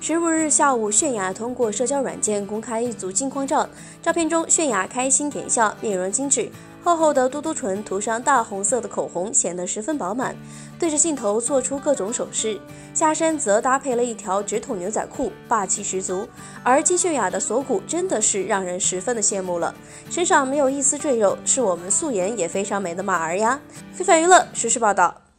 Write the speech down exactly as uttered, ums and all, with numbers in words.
十五日下午，泫雅通过社交软件公开一组近况照。照片中，泫雅开心甜笑，面容精致，厚厚的嘟嘟唇涂上大红色的口红，显得十分饱满，对着镜头做出各种手势。下身则搭配了一条直筒牛仔裤，霸气十足。而金泫雅的锁骨真的是让人十分的羡慕了，身上没有一丝赘肉，是我们素颜也非常美的马儿呀。非凡娱乐实时报道。